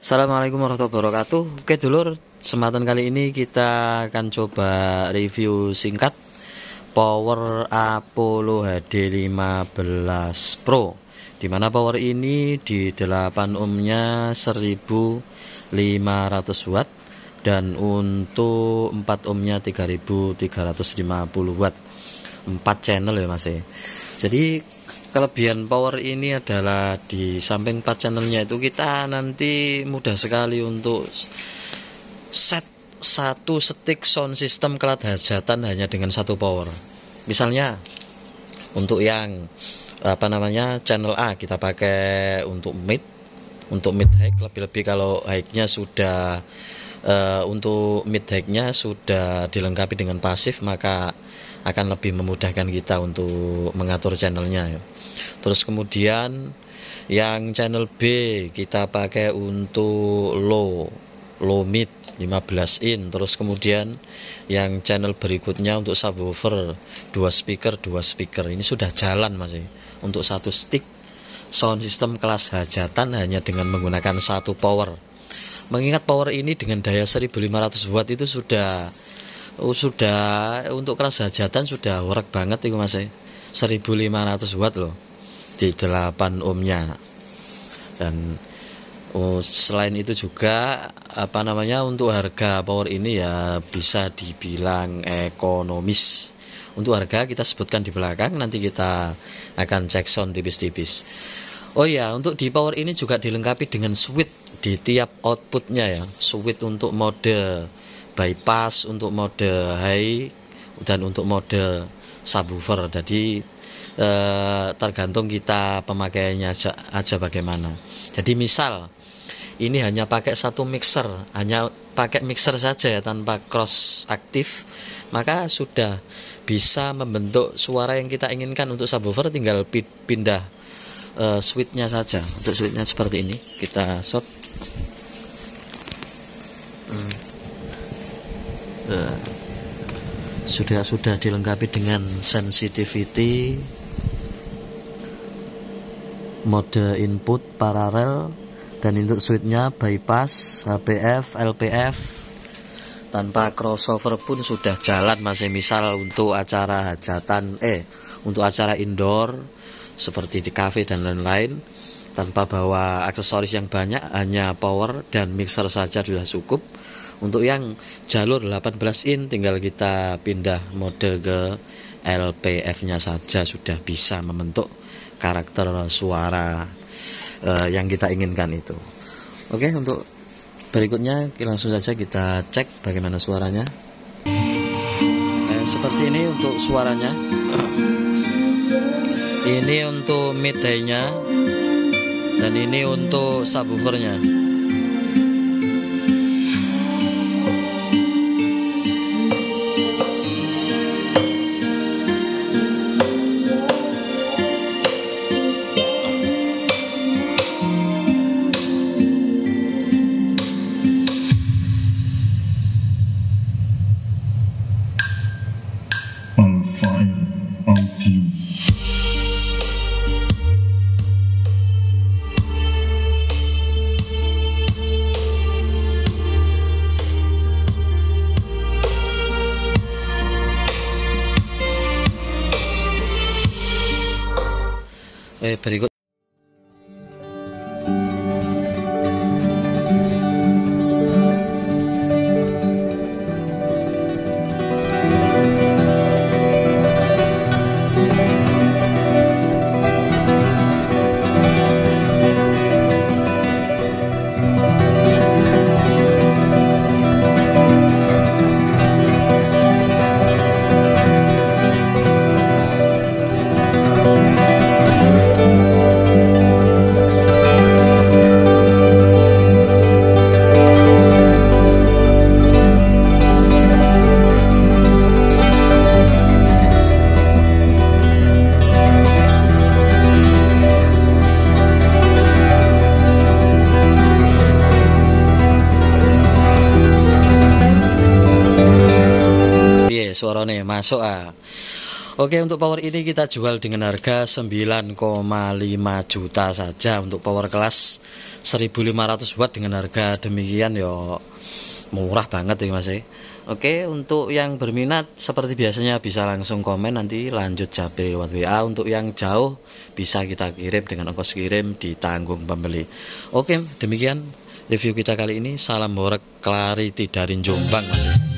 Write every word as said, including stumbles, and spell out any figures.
Assalamualaikum warahmatullahi wabarakatuh. Oke dulur, kesempatan kali ini kita akan coba review singkat Power Apollo H D lima belas Pro, dimana power ini di delapan ohmnya seribu lima ratus watt dan untuk empat ohmnya tiga ribu tiga ratus lima puluh watt, empat channel ya mas. Jadi kelebihan power ini adalah di samping empat channelnya itu kita nanti mudah sekali untuk set satu stick sound system kelas hajatan hanya dengan satu power. Misalnya untuk yang apa namanya channel A kita pakai untuk mid, untuk mid high, lebih-lebih kalau high-nya sudah uh, untuk mid high-nya sudah dilengkapi dengan pasif, maka akan lebih memudahkan kita untuk mengatur channelnya. Terus kemudian yang channel B kita pakai untuk low low mid lima belas in. Terus kemudian yang channel berikutnya untuk subwoofer dua speaker dua speaker. Ini sudah jalan masih untuk satu stick sound system kelas hajatan hanya dengan menggunakan satu power. Mengingat power ini dengan daya seribu lima ratus watt itu sudah Oh, sudah untuk kelas hajatan sudah work banget itu mas, seribu lima ratus watt loh di delapan ohmnya. Dan oh, selain itu juga apa namanya untuk harga power ini ya bisa dibilang ekonomis. Untuk harga kita sebutkan di belakang, nanti kita akan cek sound tipis-tipis. Oh ya, untuk di power ini juga dilengkapi dengan switch di tiap outputnya ya, switch untuk mode bypass, untuk mode high dan untuk mode subwoofer. Jadi eh, tergantung kita pemakaiannya aja, aja bagaimana. Jadi misal ini hanya pakai satu mixer, hanya pakai mixer saja ya tanpa cross aktif, maka sudah bisa membentuk suara yang kita inginkan. Untuk subwoofer tinggal pindah eh, switchnya saja. Untuk switchnya seperti ini, kita short. Hmm. Uh, sudah sudah dilengkapi dengan sensitivity, mode input paralel, dan untuk switchnya bypass, H P F, L P F. Tanpa crossover pun sudah jalan masih. Misal untuk acara hajatan eh untuk acara indoor seperti di cafe dan lain-lain, tanpa bawa aksesoris yang banyak, hanya power dan mixer saja sudah cukup. Untuk yang jalur delapan belas in tinggal kita pindah mode ke L P F-nya saja, sudah bisa membentuk karakter suara uh, yang kita inginkan itu. Oke, untuk berikutnya langsung saja kita cek bagaimana suaranya. Eh, seperti ini untuk suaranya. Ini untuk mid high-nya dan ini untuk subwoofernya. Eh, berikut suaranya masuk ah. Oke, untuk power ini kita jual dengan harga sembilan koma lima juta saja untuk power kelas seribu lima ratus watt dengan harga demikian ya murah banget ya Mas. Oke, untuk yang berminat seperti biasanya bisa langsung komen, nanti lanjut japri lewat W A. Untuk yang jauh bisa kita kirim dengan ongkos kirim ditanggung pembeli. Oke, demikian review kita kali ini. Salam Horeg Clarity dari Jombang Mas.